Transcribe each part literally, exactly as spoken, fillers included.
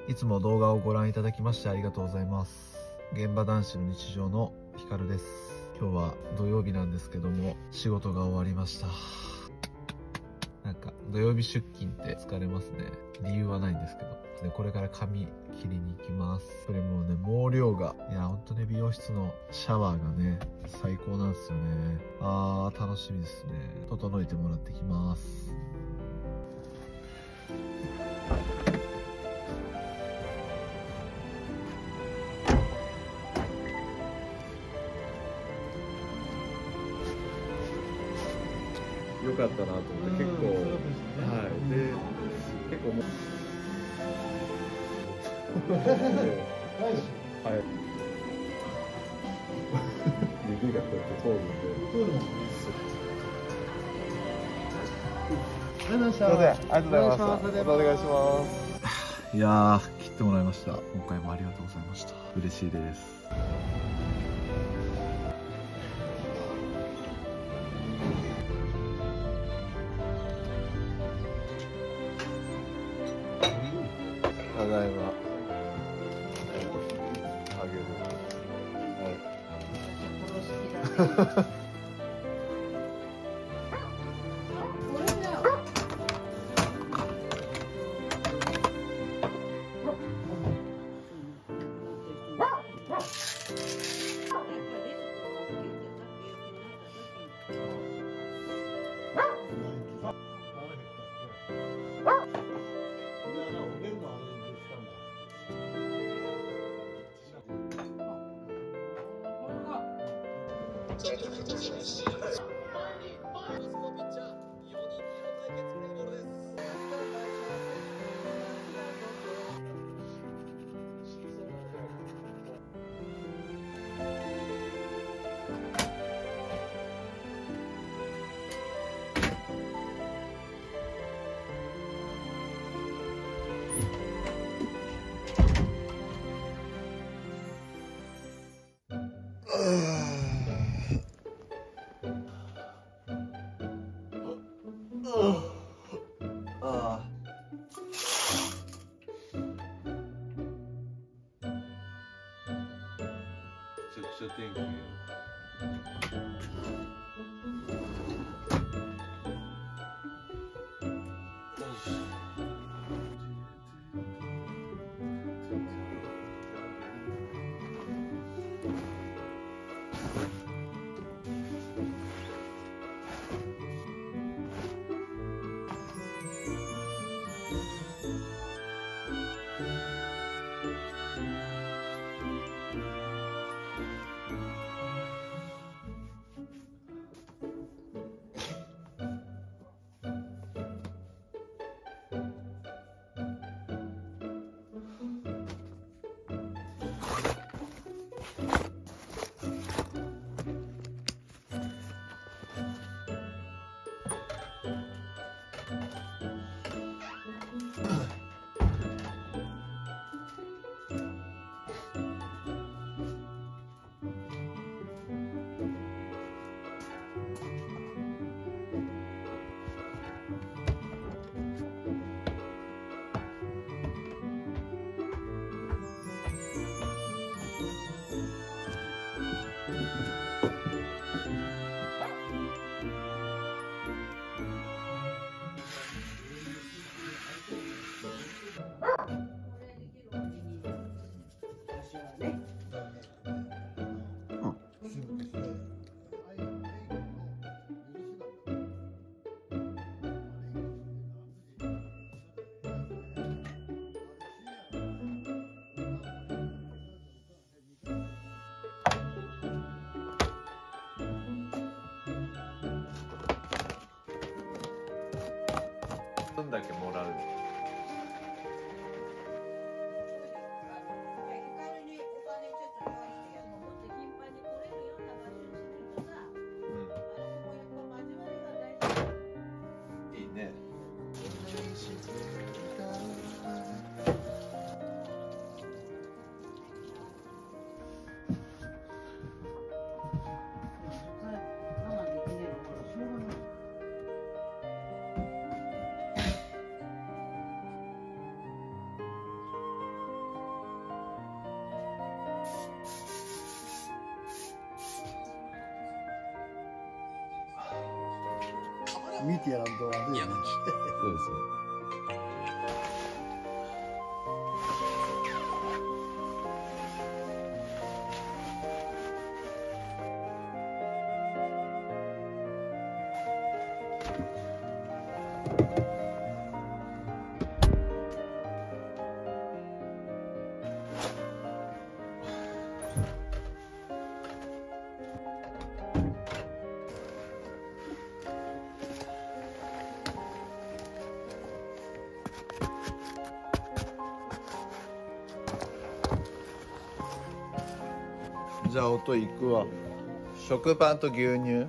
いつも動画をご覧いただきましてありがとうございます。現場男子の日常のひかるです。今日は土曜日なんですけども、仕事が終わりました。なんか土曜日出勤って疲れますね。理由はないんですけど。でこれから髪切りに行きます。これもうね、毛量が、いやほんとね、美容室のシャワーがね、最高なんですよね。あー楽しみですね。整えてもらってきます。よかったなと思って、結構、はい、で、結構もう、はい、指がこうやって通るので、通るのね。ありがとうございました。ありがとうございました。またお願いします。いやー、切ってもらいました。今回もありがとうございました。嬉しいです。ただいま。あげる。はい。出店機分だけもらう。いいね。 見てやらんとあれやね。 そうですね。じゃあ音いくわ。食パンと牛乳。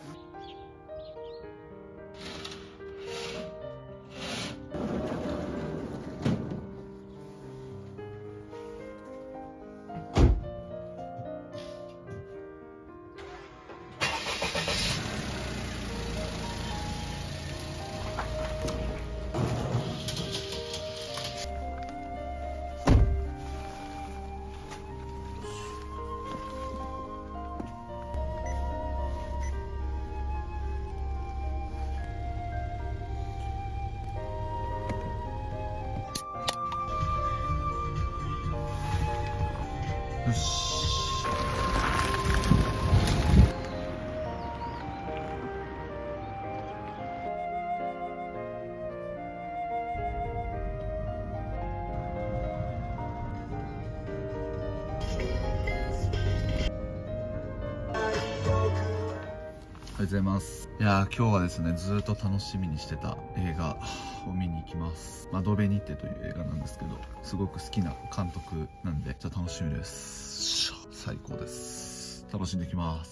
よし。おはようございます。いやー、今日はですね、ずーっと楽しみにしてた映画を見に行きます。窓辺にてという映画なんですけど、すごく好きな監督なんで、じゃあ楽しみです。最高です。楽しんできます。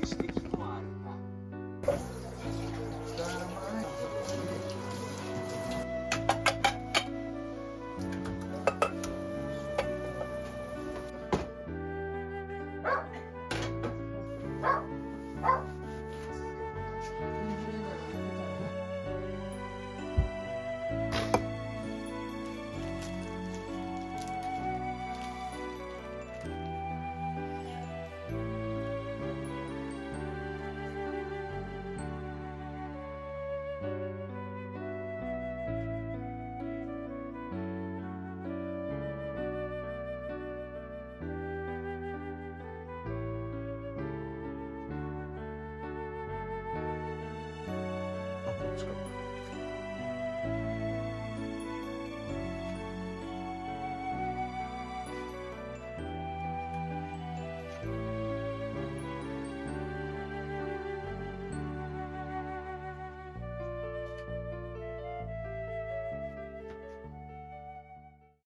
知的